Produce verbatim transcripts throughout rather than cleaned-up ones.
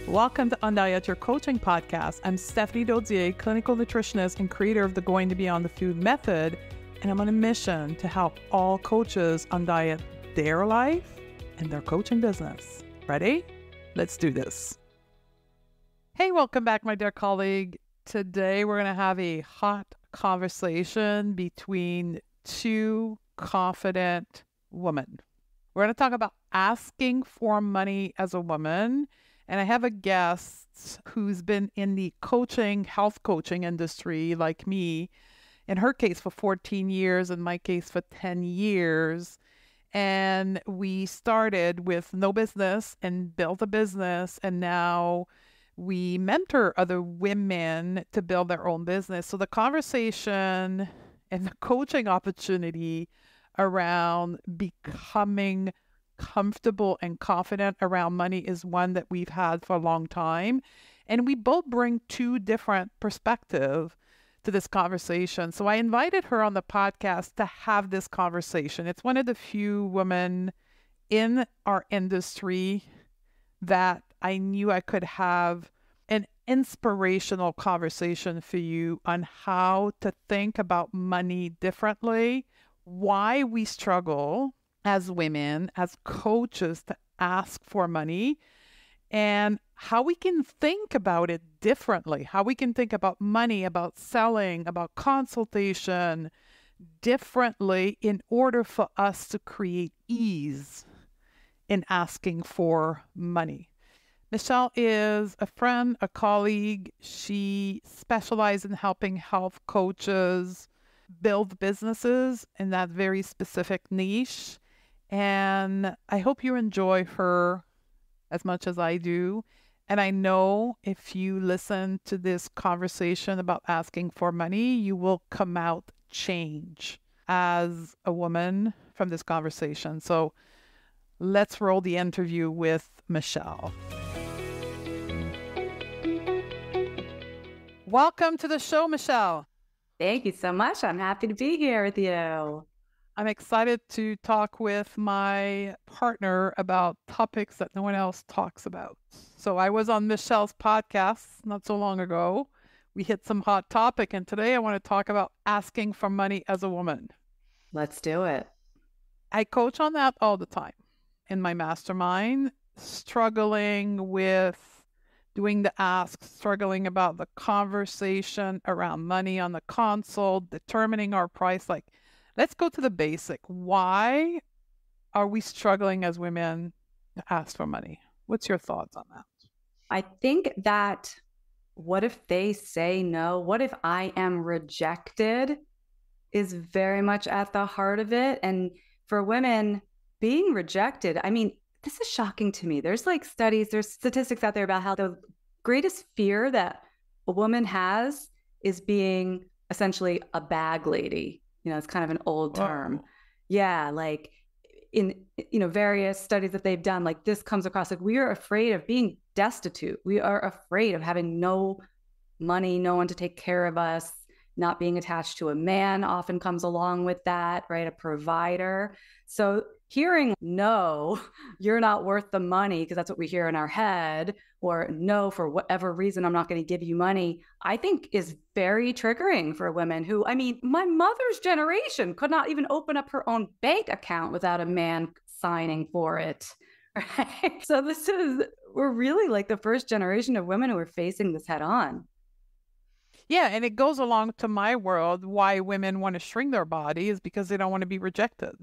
Welcome to Undiet Your Coaching Podcast. I'm Stephanie Dodier, clinical nutritionist and creator of the Going to Beyond the Food method, and I'm on a mission to help all coaches undiet their life and their coaching business. Ready? Let's do this. Hey, welcome back, my dear colleague. Today, we're going to have a hot conversation between two confident women. We're going to talk about asking for money as a woman. And I have a guest who's been in the coaching, health coaching industry like me, in her case for fourteen years, in my case for ten years. And we started with no business and built a business. And now we mentor other women to build their own business. So the conversation and the coaching opportunity around becoming comfortable and confident around money is one that we've had for a long time. And we both bring two different perspectives to this conversation. So I invited her on the podcast to have this conversation. It's one of the few women in our industry that I knew I could have an inspirational conversation for you on how to think about money differently, why we struggle as women, as coaches, to ask for money, and how we can think about it differently, how we can think about money, about selling, about consultation differently in order for us to create ease in asking for money. Michelle is a friend, a colleague. She specializes in helping health coaches build businesses in that very specific niche. And I hope you enjoy her as much as I do. And I know if you listen to this conversation about asking for money, you will come out changed as a woman from this conversation. So let's roll the interview with Michelle. Welcome to the show, Michelle. Thank you so much. I'm happy to be here with you. I'm excited to talk with my partner about topics that no one else talks about. So I was on Michelle's podcast not so long ago. We hit some hot topic, and today I want to talk about asking for money as a woman. Let's do it. I coach on that all the time in my mastermind, struggling with doing the ask, struggling about the conversation around money on the console, determining our price. Like, let's go to the basic. Why are we struggling as women to ask for money? What's your thoughts on that? I think that what if they say no? What if I am rejected is very much at the heart of it. And for women, being rejected, I mean, this is shocking to me. There's like studies, there's statistics out there about how the greatest fear that a woman has is being essentially a bag lady. You know, it's kind of an old term. Whoa. Yeah, like in, you know, various studies that they've done, like this comes across like we are afraid of being destitute. We are afraid of having no money, no one to take care of us. Not being attached to a man often comes along with that, right? A provider. So hearing no, you're not worth the money, because that's what we hear in our head, or no, for whatever reason, I'm not going to give you money, I think is very triggering for women who, I mean, my mother's generation could not even open up her own bank account without a man signing for it. Right? So this is, we're really like the first generation of women who are facing this head on. Yeah, and it goes along to my world why women want to shrink their body is because they don't want to be rejected.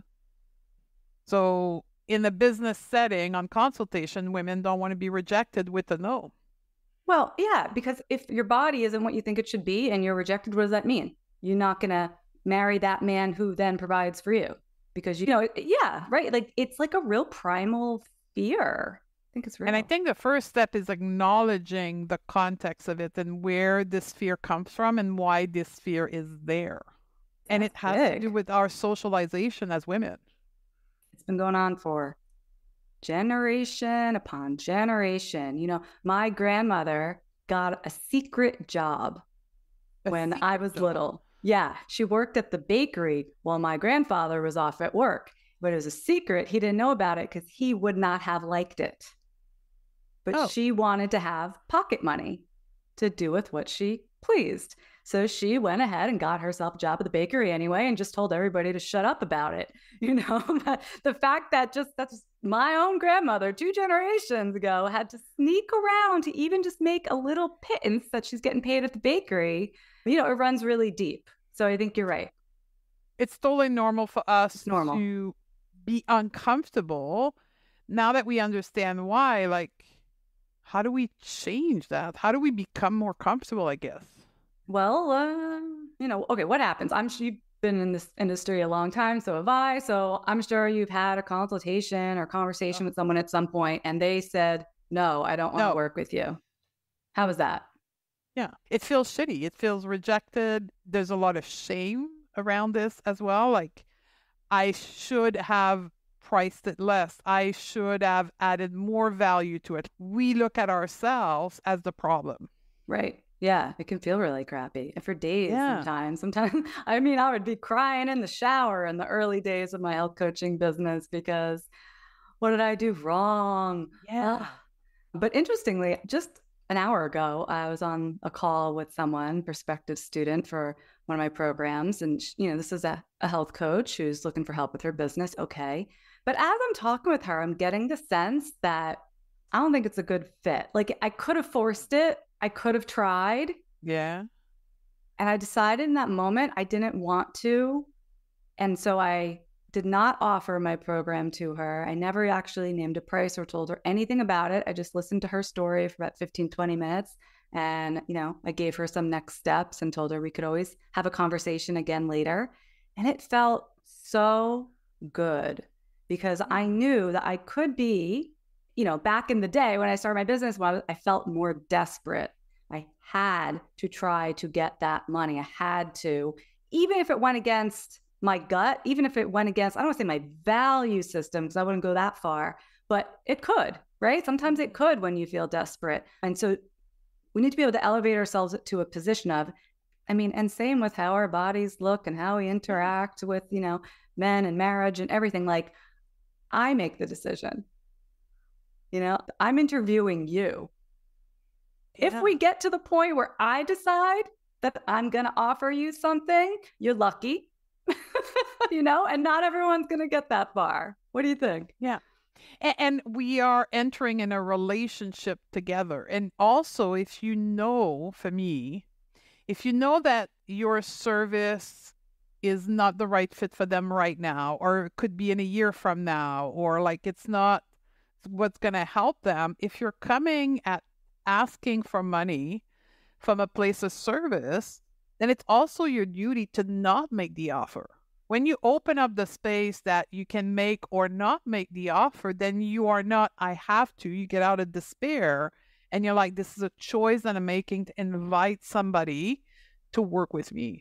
So in the business setting on consultation, women don't want to be rejected with a no. Well, yeah, because if your body isn't what you think it should be and you're rejected, what does that mean? You're not going to marry that man who then provides for you because, you know, yeah, right. Like it's like a real primal fear. I think it's real. And I think the first step is acknowledging the context of it and where this fear comes from and why this fear is there. And That's it has big. to do with our socialization as women. It's been going on for generation upon generation. You know, my grandmother got a secret job A when secret I was job. little. Yeah, she worked at the bakery while my grandfather was off at work. But it was a secret. He didn't know about it because he would not have liked it. but Oh. she wanted to have pocket money to do with what she pleased. So she went ahead and got herself a job at the bakery anyway and just told everybody to shut up about it. You know, the fact that just that's my own grandmother two generations ago had to sneak around to even just make a little pittance that she's getting paid at the bakery, you know, it runs really deep. So I think you're right. It's totally normal for us It's normal. to be uncomfortable. Now that we understand why, like, how do we change that? How do we become more comfortable, I guess? Well, uh, you know, okay, what happens? I'm sure you've been in this industry a long time, so have I. So I'm sure you've had a consultation or conversation with someone at some point, and they said, no, I don't want to No. work with you. How was that? Yeah, it feels shitty. It feels rejected. There's a lot of shame around this as well. Like, I should have priced it less. I should have added more value to it. We look at ourselves as the problem. Right. Yeah, it can feel really crappy. And for days Yeah. sometimes. Sometimes, I mean, I would be crying in the shower in the early days of my health coaching business because what did I do wrong? Yeah. Ugh. But interestingly, just an hour ago, I was on a call with someone, prospective student for one of my programs. And, you know, this is a, a health coach who's looking for help with her business. Okay. But as I'm talking with her, I'm getting the sense that I don't think it's a good fit. Like, I could have forced it. I could have tried. Yeah. And I decided in that moment I didn't want to. And so I did not offer my program to her. I never actually named a price or told her anything about it. I just listened to her story for about fifteen, twenty minutes. And, you know, I gave her some next steps and told her we could always have a conversation again later. And it felt so good because I knew that I could be, you know, back in the day when I started my business, when I felt more desperate. I had to try to get that money. I had to, even if it went against my gut, even if it went against, I don't want to say my value system, because I wouldn't go that far, but it could, right? Sometimes it could when you feel desperate. And so we need to be able to elevate ourselves to a position of, I mean, and same with how our bodies look and how we interact with, you know, men and marriage and everything. Like, I make the decision. You know, I'm interviewing you. Yeah. If we get to the point where I decide that I'm going to offer you something, you're lucky, you know, and not everyone's going to get that far. What do you think? Yeah. And, and we are entering in a relationship together. And also, if you know, for me, if you know that your service is not the right fit for them right now, or it could be in a year from now, or like it's not what's going to help them, if you're coming at asking for money from a place of service, then it's also your duty to not make the offer. When you open up the space that you can make or not make the offer, then you are not, I have to, you get out of despair and you're like, this is a choice that I'm making to invite somebody to work with me.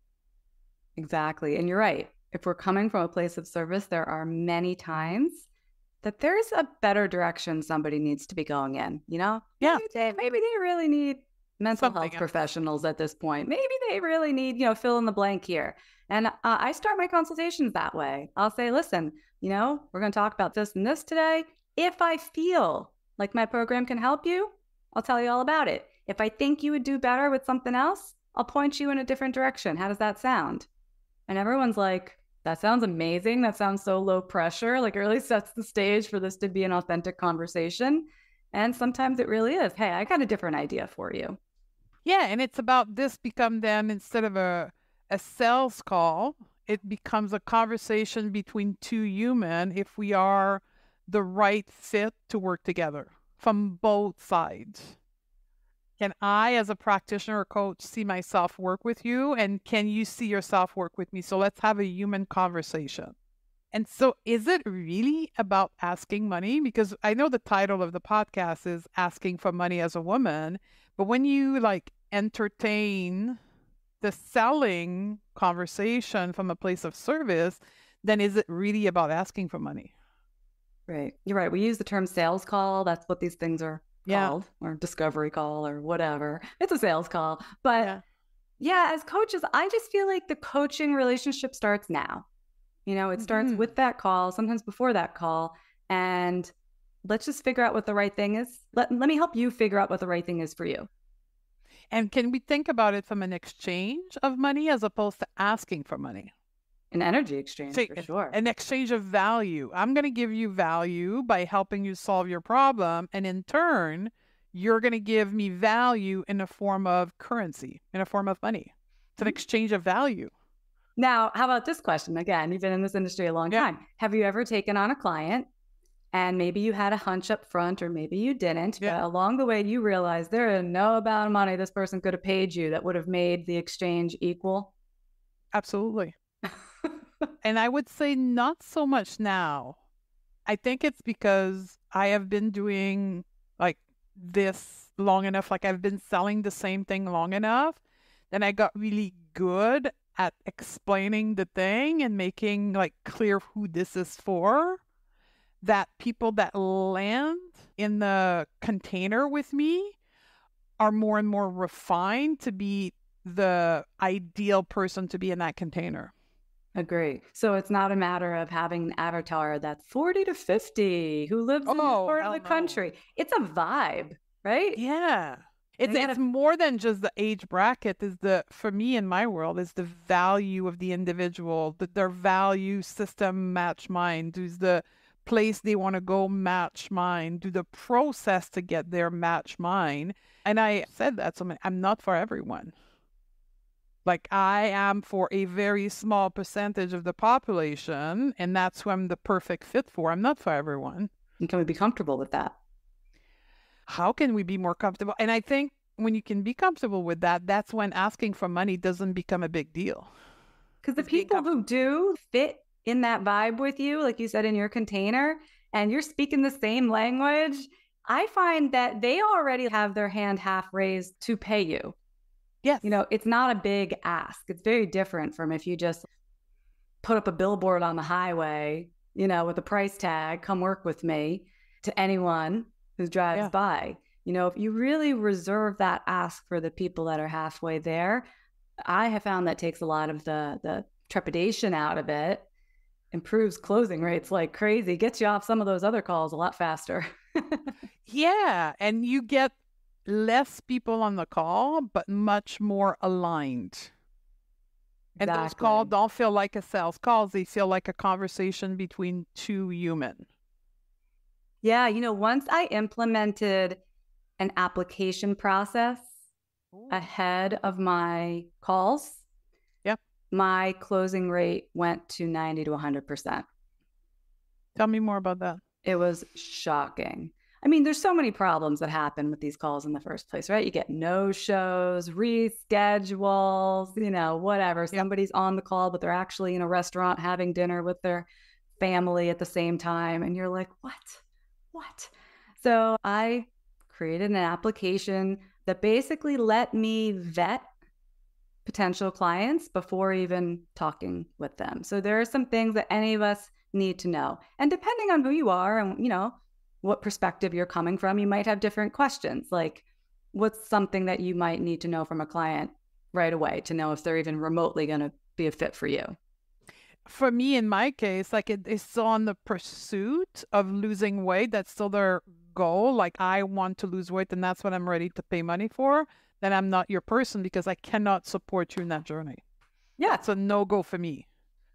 Exactly. And you're right. If we're coming from a place of service, there are many times that there's a better direction somebody needs to be going in, you know? Yeah. Maybe they, maybe they really need mental Something health else. professionals at this point. Maybe they really need, you know, fill in the blank here. And uh, I start my consultations that way. I'll say, listen, you know, we're going to talk about this and this today. If I feel like my program can help you, I'll tell you all about it. If I think you would do better with something else, I'll point you in a different direction. How does that sound? And everyone's like, that sounds amazing. That sounds so low pressure. Like, it really sets the stage for this to be an authentic conversation. And sometimes it really is. Hey, I got a different idea for you. Yeah. And it's about this become then, instead of a, a sales call, it becomes a conversation between two humans if we are the right fit to work together from both sides. Can I, as a practitioner or coach, see myself work with you? And can you see yourself work with me? So let's have a human conversation. And so is it really about asking money? Because I know the title of the podcast is Asking for Money as a Woman. But when you like entertain the selling conversation from a place of service, then is it really about asking for money? Right. You're right. We use the term sales call. That's what these things are Yeah. called, or discovery call or whatever. It's a sales call. But Yeah. yeah, as coaches, I just feel like the coaching relationship starts now. You know, it starts Mhm. with that call, sometimes before that call. And let's just figure out what the right thing is. Let, let me help you figure out what the right thing is for you. And can we think about it from an exchange of money as opposed to asking for money? An energy exchange, See, for sure. An exchange of value. I'm going to give you value by helping you solve your problem. And in turn, you're going to give me value in a form of currency, in a form of money. It's an exchange of value. Now, how about this question? Again, you've been in this industry a long Yeah. time. Have you ever taken on a client and maybe you had a hunch up front or maybe you didn't, Yeah. but along the way you realized there is no amount of money this person could have paid you that would have made the exchange equal? Absolutely. And I would say not so much now. I think it's because I have been doing like this long enough, like I've been selling the same thing long enough, then I got really good at explaining the thing and making like clear who this is for, that people that land in the container with me are more and more refined to be the ideal person to be in that container. Agree. So it's not a matter of having an avatar that's forty to fifty who lives in this Oh, part of hell the no. country. It's a vibe, right? Yeah. It's They gotta- it's more than just the age bracket. Is the for me in my world is the value of the individual, that their value system match mine. Does the place they want to go match mine? Do the process to get there match mine? And I said that, so I'm not for everyone. Like I am for a very small percentage of the population, and that's who I'm the perfect fit for. I'm not for everyone. And can we be comfortable with that? How can we be more comfortable? And I think when you can be comfortable with that, that's when asking for money doesn't become a big deal. Because the It's being people who comfortable. do fit in that vibe with you, like you said, in your container, and you're speaking the same language, I find that they already have their hand half raised to pay you. Yes. You know, it's not a big ask. It's very different from if you just put up a billboard on the highway, you know, with a price tag, come work with me, to anyone who drives Yeah. by. You know, if you really reserve that ask for the people that are halfway there, I have found that takes a lot of the the trepidation out of it, improves closing rates like crazy, gets you off some of those other calls a lot faster. Yeah. And you get less people on the call, but much more aligned. And those Exactly. calls don't feel like a sales calls. They feel like a conversation between two human. Yeah, you know, once I implemented an application process Ooh. ahead of my calls, Yep. my closing rate went to ninety to one hundred percent. Tell me more about that. It was shocking. I mean, there's so many problems that happen with these calls in the first place, right? You get no-shows, reschedules, you know, whatever. Yep. Somebody's on the call, but they're actually in a restaurant having dinner with their family at the same time. And you're like, what? What? So I created an application that basically let me vet potential clients before even talking with them. So there are some things that any of us need to know. And depending on who you are and, you know, what perspective you're coming from, you might have different questions. Like, what's something that you might need to know from a client right away to know if they're even remotely going to be a fit for you? For me, in my case, like it is still on the pursuit of losing weight. That's still their goal. Like I want to lose weight and that's what I'm ready to pay money for. Then I'm not your person because I cannot support you in that journey. Yeah. It's a no-go for me.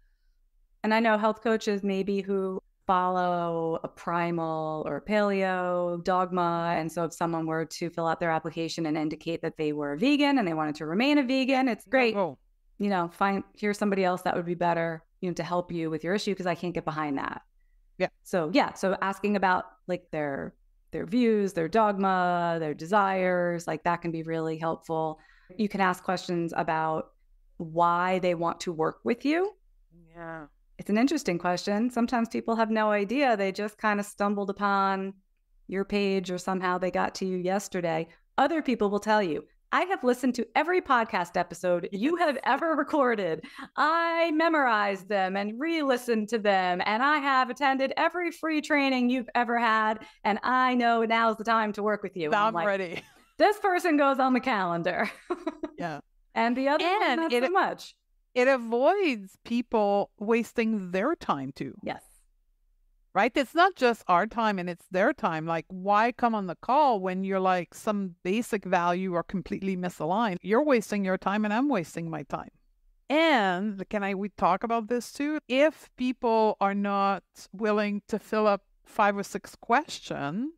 And I know health coaches maybe who follow a primal or paleo dogma. And so if someone were to fill out their application and indicate that they were a vegan and they wanted to remain a vegan, it's great. No-go. You know, find here's somebody else that would be better, you know, to help you with your issue because I can't get behind that. Yeah. So yeah, so asking about like their their views, their dogma, their desires, like that can be really helpful. You can ask questions about why they want to work with you. Yeah. It's an interesting question. Sometimes people have no idea. They just kind of stumbled upon your page or somehow they got to you yesterday. Other people will tell you, I have listened to every podcast episode you have ever recorded. I memorized them and re-listened to them. And I have attended every free training you've ever had. And I know now's the time to work with you. Now I'm I'm like, ready. this person goes on the calendar. Yeah. And the other one, And not it- so much. It avoids people wasting their time too. Yes. right? It's not just our time and it's their time. Like, why come on the call when you're like some basic value are completely misaligned? You're wasting your time and I'm wasting my time. And can I we talk about this too? If people are not willing to fill up five or six questions,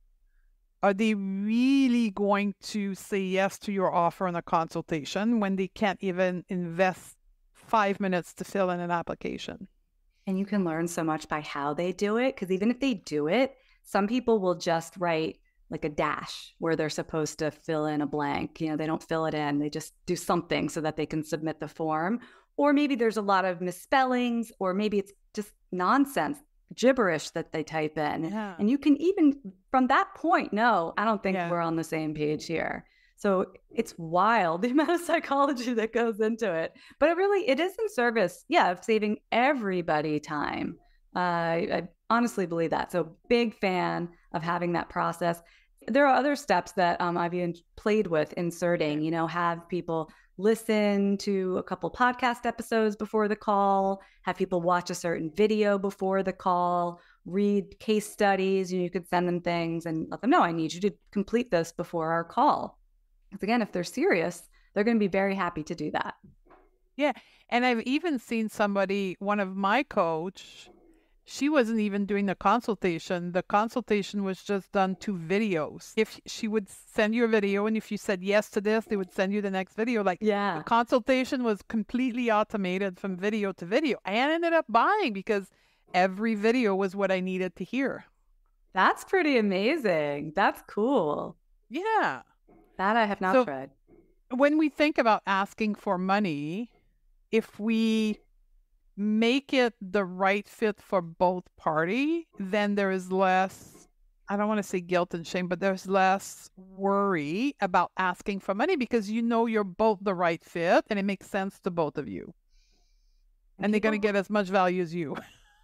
are they really going to say yes to your offer in a consultation when they can't even invest five minutes to fill in an application? And you can learn so much by how they do it. Because even if they do it, some people will just write like a dash where they're supposed to fill in a blank. You know, they don't fill it in. They just do something so that they can submit the form. Or maybe there's a lot of misspellings, or maybe it's just nonsense, gibberish that they type in. Yeah. And you can even, from that point, no, I don't think Yeah. we're on the same page here. So it's wild, the amount of psychology that goes into it. But it really, it is in service, yeah, of saving everybody time. Uh, I, I honestly believe that. So big fan of having that process. There are other steps that um, I've even played with inserting, you know, have people listen to a couple podcast episodes before the call, have people watch a certain video before the call, read case studies. You could send them things and let them know, I need you to complete this before our call. Because again, if they're serious, they're going to be very happy to do that. Yeah. And I've even seen somebody, one of my coach, she wasn't even doing the consultation. The consultation was just done to videos. If she would send you a video and if you said yes to this, they would send you the next video. Like, yeah, the consultation was completely automated from video to video. I ended up buying because every video was what I needed to hear. That's pretty amazing. That's cool. Yeah. That I have not so tried. When we think about asking for money, if we make it the right fit for both party, then there is less, I don't want to say guilt and shame, but there's less worry about asking for money because you know you're both the right fit and it makes sense to both of you. And, and people, they're going to get as much value as you.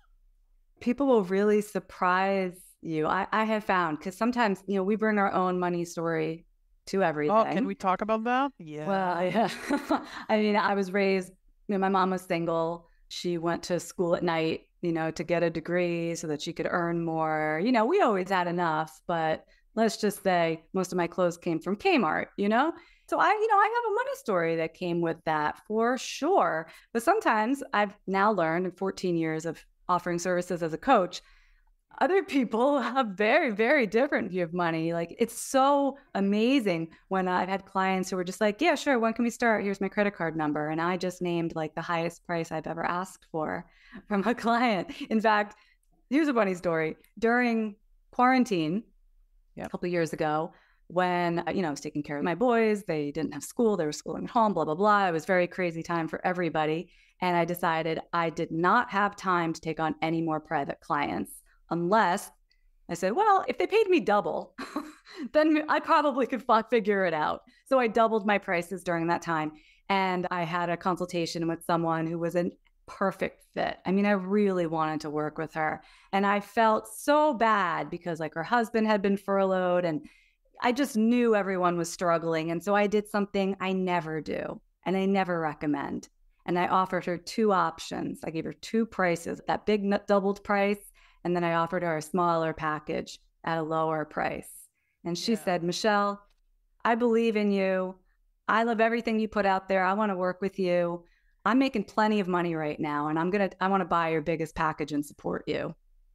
People will really surprise you. I, I have found, because sometimes, you know, we bring our own money story to everything. Oh, can we talk about that? Yeah. Well, yeah. I mean, I was raised, you know, my mom was single. She went to school at night, you know, to get a degree so that she could earn more. You know, we always had enough, but let's just say most of my clothes came from Kmart, you know? So I, you know, I have a money story that came with that for sure. But sometimes I've now learned in fourteen years of offering services as a coach, other people have very, very different view of money. Like, it's so amazing when I've had clients who were just like, yeah, sure, when can we start? Here's my credit card number. And I just named like the highest price I've ever asked for from a client. In fact, here's a funny story. During quarantine, yep. a couple of years ago, when, you know, I was taking care of my boys, they didn't have school, they were schooling at home, blah, blah, blah. It was a very crazy time for everybody. And I decided I did not have time to take on any more private clients. Unless I said, well, if they paid me double, then I probably could figure it out. So I doubled my prices during that time. And I had a consultation with someone who was a perfect fit. I mean, I really wanted to work with her. And I felt so bad because like her husband had been furloughed and I just knew everyone was struggling. And so I did something I never do and I never recommend. And I offered her two options. I gave her two prices, that big doubled price. And then I offered her a smaller package at a lower price. And she yeah. said, Michelle, I believe in you. I love everything you put out there. I want to work with you. I'm making plenty of money right now. And I'm going to, I want to buy your biggest package and support you.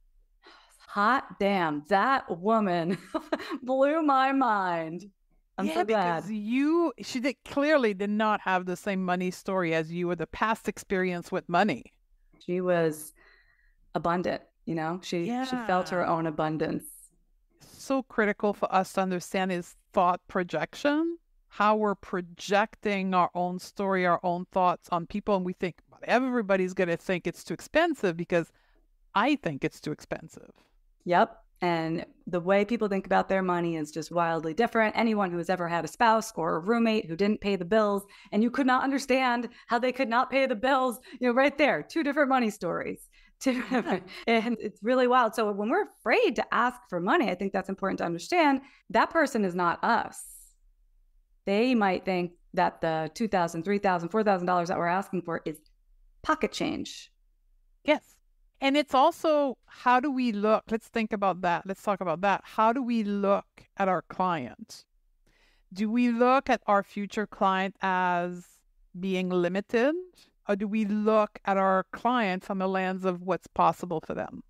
Hot damn, that woman blew my mind. I'm yeah, so glad. Because you, she did, clearly did not have the same money story as you or the past experience with money. She was abundant. You know, she, yeah. she felt her own abundance. So critical for us to understand is thought projection, how we're projecting our own story, our own thoughts on people. And we think everybody's going to think it's too expensive because I think it's too expensive. Yep. And the way people think about their money is just wildly different. Anyone who has ever had a spouse or a roommate who didn't pay the bills and you could not understand how they could not pay the bills, you know, right there, two different money stories. And it's really wild. So when we're afraid to ask for money, I think that's important to understand. That person is not us. They might think that the two thousand dollars, three thousand dollars, four thousand dollars that we're asking for is pocket change. Yes. And it's also, how do we look? Let's think about that. Let's talk about that. How do we look at our client? Do we look at our future client as being limited? Or do we look at our client from a lens of what's possible for them?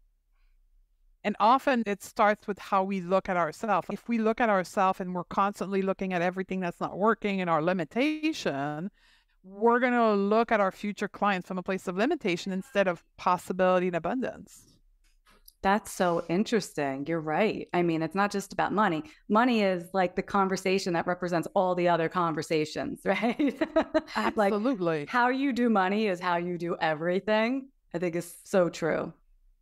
And often it starts with how we look at ourselves. If we look at ourselves and we're constantly looking at everything that's not working and our limitation, we're going to look at our future clients from a place of limitation instead of possibility and abundance. That's so interesting. You're right. I mean, it's not just about money. Money is like the conversation that represents all the other conversations, right? Absolutely. Like how you do money is how you do everything. I think is so true.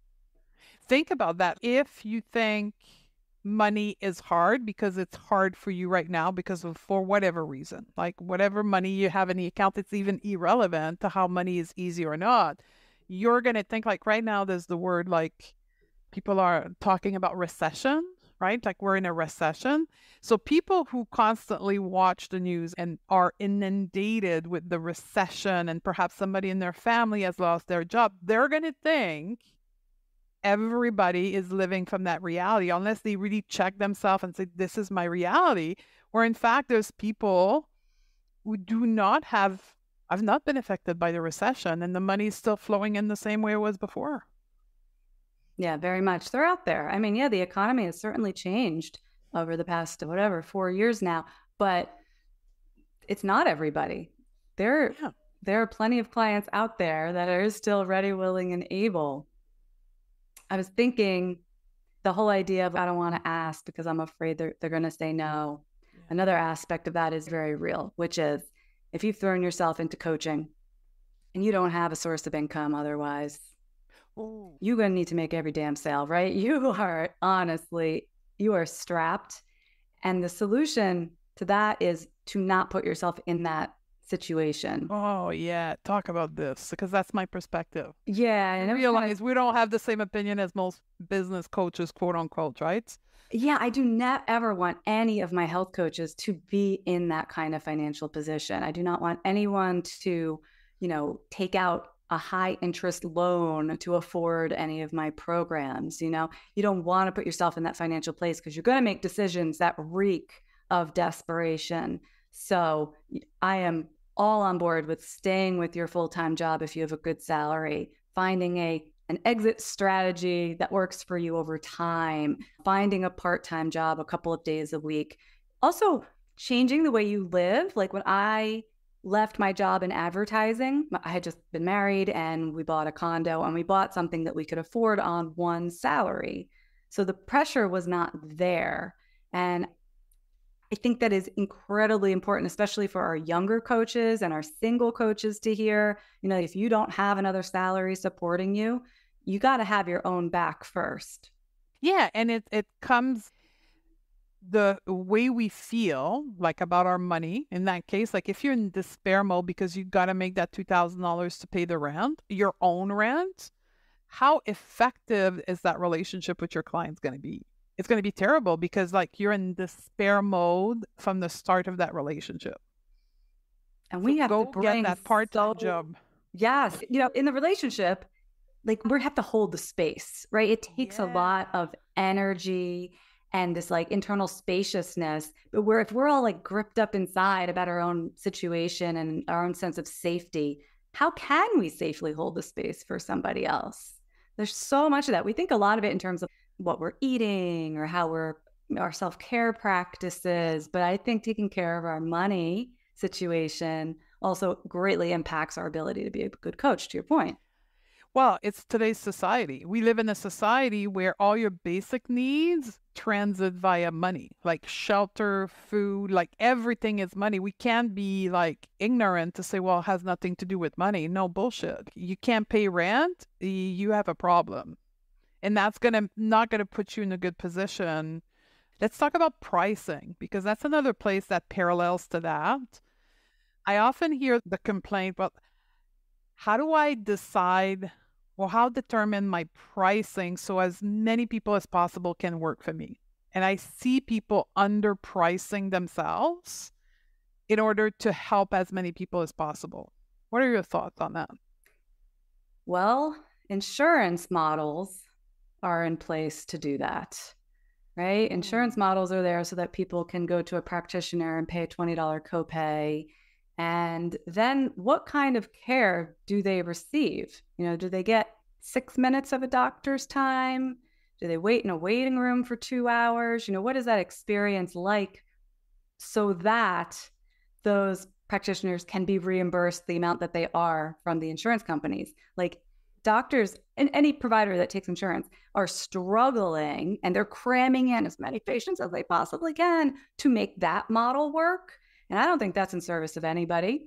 Think about that. If you think money is hard because it's hard for you right now because of for whatever reason, like whatever money you have in the account, it's even irrelevant to how money is easy or not. You're going to think like right now, there's the word like people are talking about recession, right? Like we're in a recession. So people who constantly watch the news and are inundated with the recession and perhaps somebody in their family has lost their job, they're going to think everybody is living from that reality unless they really check themselves and say, this is my reality. Where in fact, there's people who do not have, I've not been affected by the recession and the money is still flowing in the same way it was before. Yeah, very much. They're out there. I mean, yeah, the economy has certainly changed over the past, whatever, four years now, but it's not everybody. There, yeah. There are plenty of clients out there that are still ready, willing, and able. I was thinking the whole idea of I don't want to ask because I'm afraid they're, they're going to say no. Yeah. Another aspect of that is very real, which is if you've thrown yourself into coaching and you don't have a source of income otherwise, Ooh. You're going to need to make every damn sale, right? You are honestly, you are strapped. And the solution to that is to not put yourself in that situation. Oh, yeah. Talk about this because that's my perspective. Yeah. And I realize kind of, we don't have the same opinion as most business coaches, quote unquote, right? Yeah. I do not ever want any of my health coaches to be in that kind of financial position. I do not want anyone to, you know, take out a high interest loan to afford any of my programs. You know, you don't want to put yourself in that financial place because you're going to make decisions that reek of desperation. So I am all on board with staying with your full-time job if you have a good salary, finding a an exit strategy that works for you over time, finding a part-time job a couple of days a week. Also changing the way you live. Like when I left my job in advertising, I had just been married and we bought a condo and we bought something that we could afford on one salary. So the pressure was not there. And I think that is incredibly important, especially for our younger coaches and our single coaches to hear, you know, if you don't have another salary supporting you, you got to have your own back first. Yeah. And it, it comes the way we feel like about our money in that case, like if you're in despair mode because you got to make that two thousand dollars to pay the rent, your own rent, how effective is that relationship with your clients going to be? It's going to be terrible because like you're in despair mode from the start of that relationship. And we so have go to bring get that part-time so, job. Yes. You know, in the relationship, like we have to hold the space, right? It takes yeah. a lot of energy and this like internal spaciousness, but where if we're all like gripped up inside about our own situation and our own sense of safety, how can we safely hold the space for somebody else? There's so much of that. We think a lot of it in terms of what we're eating or how we're our self-care practices, but I think taking care of our money situation also greatly impacts our ability to be a good coach, to your point. Well, it's today's society. We live in a society where all your basic needs transit via money, like shelter, food, like everything is money. We can't be like ignorant to say, well, it has nothing to do with money. No, bullshit. You can't pay rent, you have a problem. And that's gonna not going to put you in a good position. Let's talk about pricing, because that's another place that parallels to that. I often hear the complaint, well, how do I decide, well, how determine my pricing so as many people as possible can work for me? And I see people underpricing themselves in order to help as many people as possible. What are your thoughts on that? Well, insurance models are in place to do that, right? Insurance models are there so that people can go to a practitioner and pay a twenty dollars copay. And then what kind of care do they receive? You know, do they get six minutes of a doctor's time? Do they wait in a waiting room for two hours? You know, what is that experience like so that those practitioners can be reimbursed the amount that they are from the insurance companies? Like doctors and any provider that takes insurance are struggling and they're cramming in as many patients as they possibly can to make that model work. And I don't think that's in service of anybody.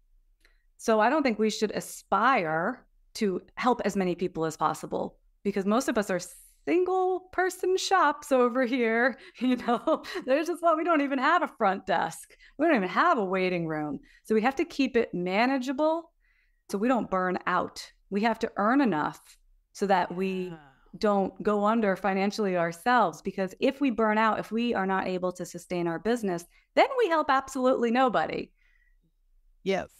So I don't think we should aspire to help as many people as possible because most of us are single person shops over here. You know, there's just what we don't even have a front desk. We don't even have a waiting room. So we have to keep it manageable so we don't burn out. We have to earn enough so that we don't go under financially ourselves, because if we burn out, if we are not able to sustain our business, then we help absolutely nobody. Yes.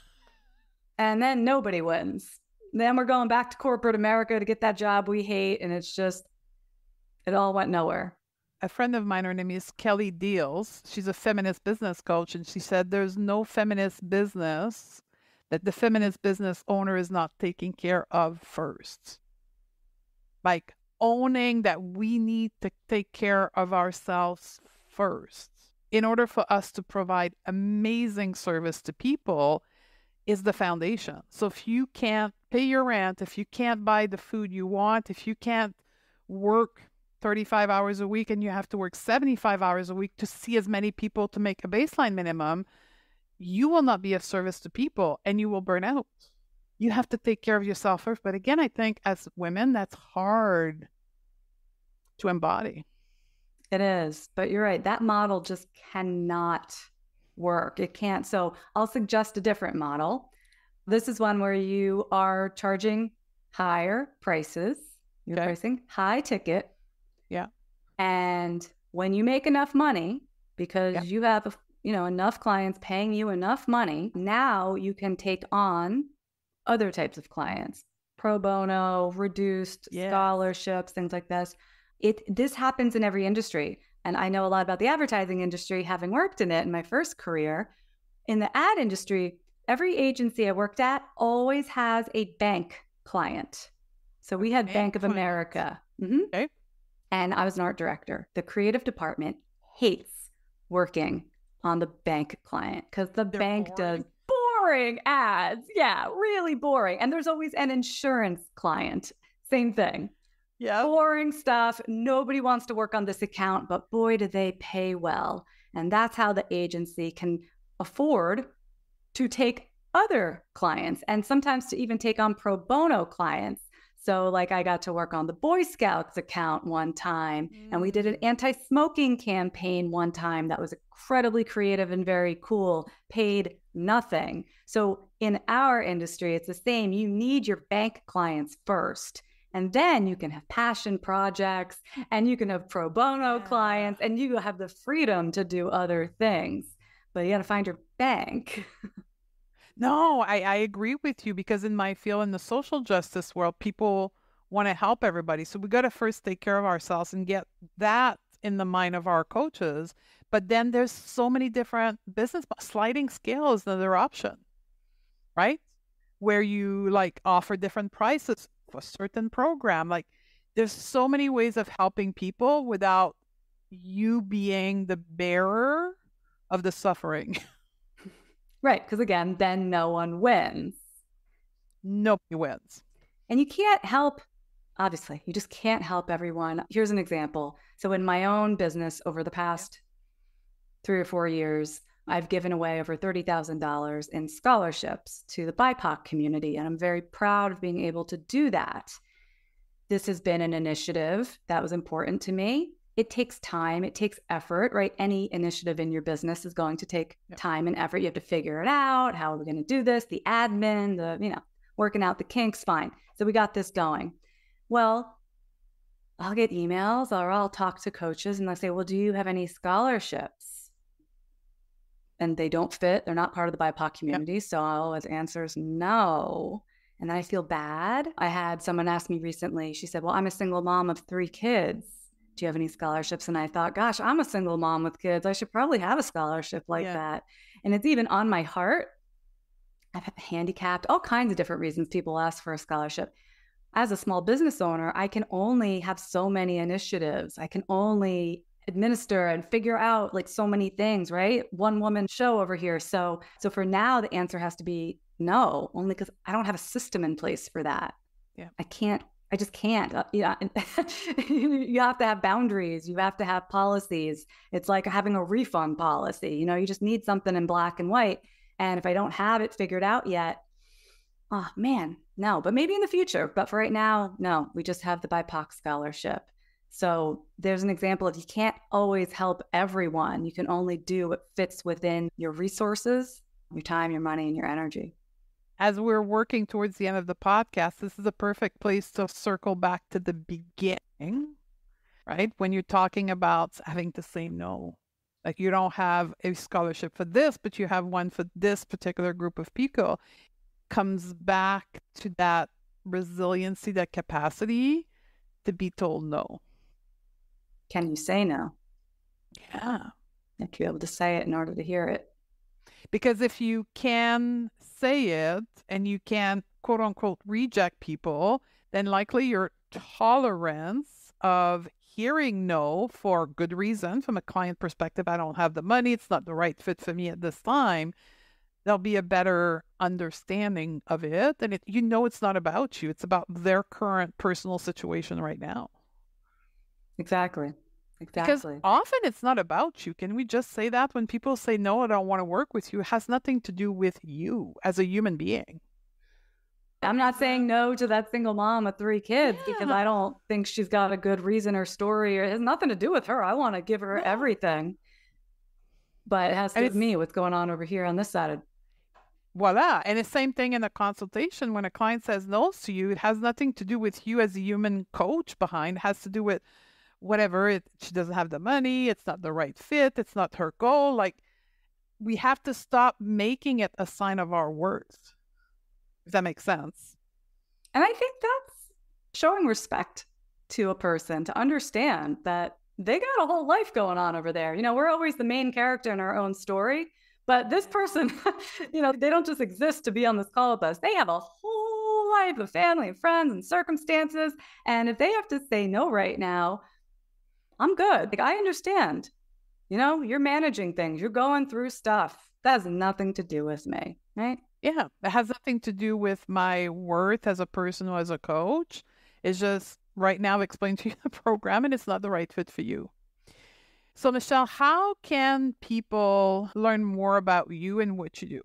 And then nobody wins. Then we're going back to corporate America to get that job we hate. And it's just, it all went nowhere. A friend of mine, her name is Kelly Deals. She's a feminist business coach. And she said there's no feminist business that the feminist business owner is not taking care of first. Like owning that we need to take care of ourselves first in order for us to provide amazing service to people is the foundation. So if you can't pay your rent, if you can't buy the food you want, if you can't work thirty-five hours a week and you have to work seventy-five hours a week to see as many people to make a baseline minimum, you will not be of service to people and you will burn out. You have to take care of yourself first. But again, I think as women, that's hard to embody. It is. But you're right. That model just cannot work. It can't. So I'll suggest a different model. This is one where you are charging higher prices. You're Okay. pricing high ticket. Yeah. And when you make enough money, because Yeah. you have, you know, enough clients paying you enough money, now you can take on other types of clients, pro bono, reduced Yes. scholarships, things like this. It this happens in every industry. And I know a lot about the advertising industry, having worked in it in my first career. In the ad industry, every agency I worked at always has a bank client. So we had Bank Bank of client. America. Mhm. Okay. And I was an art director. The creative department hates working on the bank client because the They're bank boring. does boring ads. Yeah, really boring. And there's always an insurance client. Same thing. Yeah. Boring stuff. Nobody wants to work on this account, but boy, do they pay well. And that's how the agency can afford to take other clients and sometimes to even take on pro bono clients. So like I got to work on the Boy Scouts account one time, mm. and we did an anti-smoking campaign one time that was incredibly creative and very cool, paid nothing. So in our industry, it's the same. You need your bank clients first. And then you can have passion projects and you can have pro bono yeah. clients and you have the freedom to do other things. But you got to find your bank. No, I, I agree with you, because in my field, in the social justice world, people want to help everybody. So we got to first take care of ourselves and get that in the mind of our coaches. But then there's so many different business, sliding scale is another option, right? Where you like offer different prices for a certain program. Like there's so many ways of helping people without you being the bearer of the suffering. Right. Because again, then no one wins. Nobody wins. And you can't help, obviously, you just can't help everyone. Here's an example. So in my own business over the past three or four years, I've given away over thirty thousand dollars in scholarships to the B I P O C community. And I'm very proud of being able to do that. This has been an initiative that was important to me. It takes time. It takes effort, right? Any initiative in your business is going to take yep. time and effort. You have to figure it out. How are we going to do this? The admin, the, you know, working out the kinks, fine. So we got this going. Well, I'll get emails or I'll talk to coaches and they'll say, well, do you have any scholarships? And they don't fit. They're not part of the B I P O C community. Yep. So I always answer is no. And then I feel bad. I had someone ask me recently, she said, well, I'm a single mom of three kids. Do you have any scholarships? And I thought, gosh, I'm a single mom with kids. I should probably have a scholarship like yeah. that. And it's even on my heart. I've handicapped, all kinds of different reasons people ask for a scholarship. As a small business owner, I can only have so many initiatives. I can only administer and figure out like so many things, right? One woman show over here. So, so for now, the answer has to be no, only because I don't have a system in place for that. Yeah. I can't, I just can't. Uh, you know, you have to have boundaries. You have to have policies. It's like having a refund policy. You know, you just need something in black and white. And if I don't have it figured out yet, oh man, no, but maybe in the future. But for right now, no, we just have the B I P O C scholarship. So there's an example of you can't always help everyone. You can only do what fits within your resources, your time, your money, and your energy. As we're working towards the end of the podcast, this is a perfect place to circle back to the beginning, right? When you're talking about having to say no. Like you don't have a scholarship for this, but you have one for this particular group of people. Comes back to that resiliency, that capacity to be told no. Can you say no? Yeah. You have to be able to say it in order to hear it. Because if you can say it and you can quote unquote reject people, then likely your tolerance of hearing no for good reason from a client perspective, I don't have the money, it's not the right fit for me at this time, there'll be a better understanding of it. And it, you know, it's not about you. It's about their current personal situation right now. Exactly. Exactly. Because often it's not about you. Can we just say that when people say, no, I don't want to work with you, it has nothing to do with you as a human being. I'm not saying no to that single mom of three kids yeah. because I don't think she's got a good reason or story, or it has nothing to do with her. I want to give her yeah. everything. But it has to do with me, what's going on over here on this side of voila. And the same thing in a consultation. When a client says no to you, it has nothing to do with you as a human coach behind. It has to do with whatever. It, she doesn't have the money. It's not the right fit. It's not her goal. Like, we have to stop making it a sign of our worth. If that makes sense. And I think that's showing respect to a person to understand that they got a whole life going on over there. You know, we're always the main character in our own story. But this person, you know, they don't just exist to be on this call with us. They have a whole life of family and friends and circumstances. And if they have to say no right now, I'm good. Like, I understand. You know, you're managing things. You're going through stuff. That has nothing to do with me, right? Yeah, it has nothing to do with my worth as a person or as a coach. It's just right now explain to you the program and it's not the right fit for you. So, Michelle, how can people learn more about you and what you do?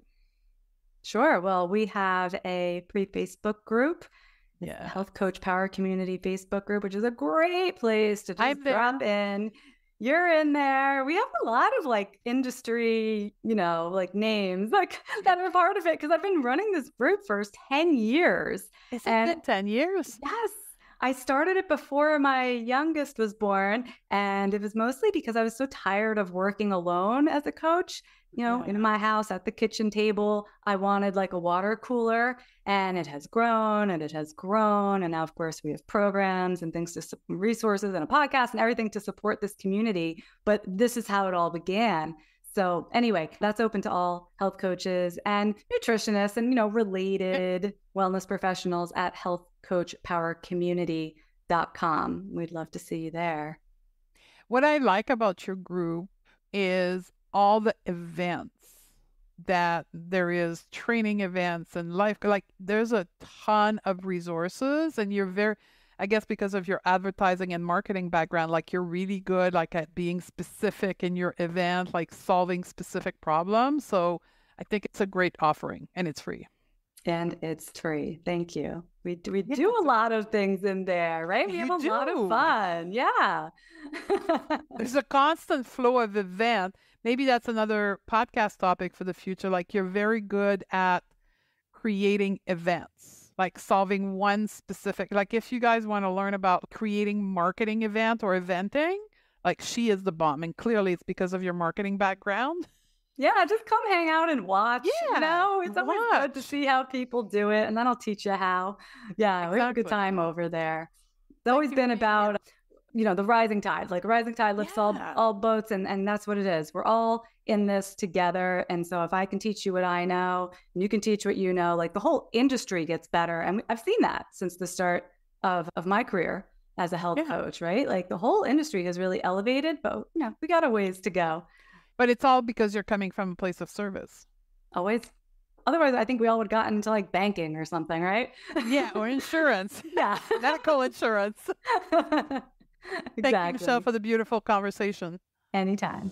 Sure. Well, we have a pre-Facebook group, yeah. Health Coach Power Community Facebook group, which is a great place to just drop in. You're in there. We have a lot of like industry, you know, like names like that are part of it because I've been running this group for ten years. Is it ten years? Yes. I started it before my youngest was born, and it was mostly because I was so tired of working alone as a coach. You know, yeah. in my house at the kitchen table, I wanted like a water cooler, and it has grown and it has grown. And now, of course, we have programs and things to resources and a podcast and everything to support this community. But this is how it all began. So anyway, that's open to all health coaches and nutritionists and, you know, related wellness professionals at health coach power community dot com. We'd love to see you there. What I like about your group is all the events that there is, training events and life. Like, there's a ton of resources, and you're very, I guess because of your advertising and marketing background, like you're really good like at being specific in your event, like solving specific problems. So I think it's a great offering, and it's free. And it's free. Thank you. We we do a lot of things in there, right? We You have a do. lot of fun. Yeah. There's a constant flow of event. Maybe that's another podcast topic for the future. Like, you're very good at creating events, like solving one specific, like if you guys want to learn about creating marketing event or eventing, like she is the bomb. And clearly it's because of your marketing background. Yeah, just come hang out and watch. Yeah, You know, it's always good watch. to see how people do it, and then I'll teach you how. Yeah, we have a good Exactly. time over there. It's I always can been be- about, you know, the rising tide. Like rising tide lifts all Yeah. all boats, and and that's what it is. We're all in this together. And so if I can teach you what I know, and you can teach what you know, like the whole industry gets better. And I've seen that since the start of of my career as a health Yeah. coach, right? Like the whole industry has really elevated, but you know, we got a ways to go. But it's all because you're coming from a place of service. Always. Otherwise, I think we all would have gotten into like banking or something, right? Yeah, or insurance. Yeah. Medical insurance. Exactly. Thank you, Michelle, for the beautiful conversation. Anytime.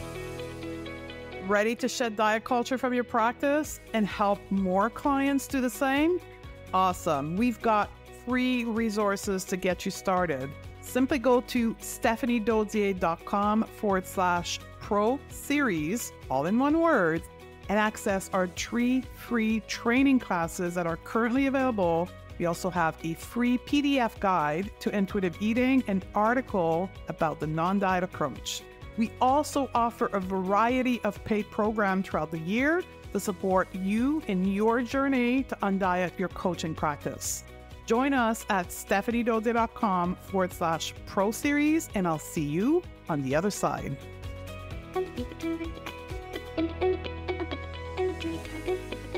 Ready to shed diet culture from your practice and help more clients do the same? Awesome. We've got free resources to get you started. Simply go to stephaniedodier.com forward slash pro series, all in one word, and access our three free training classes that are currently available. We also have a free P D F guide to intuitive eating and article about the non-diet approach. We also offer a variety of paid programs throughout the year to support you in your journey to undiet your coaching practice. Join us at stephaniedodier.com forward slash pro series, and I'll see you on the other side. Thank you.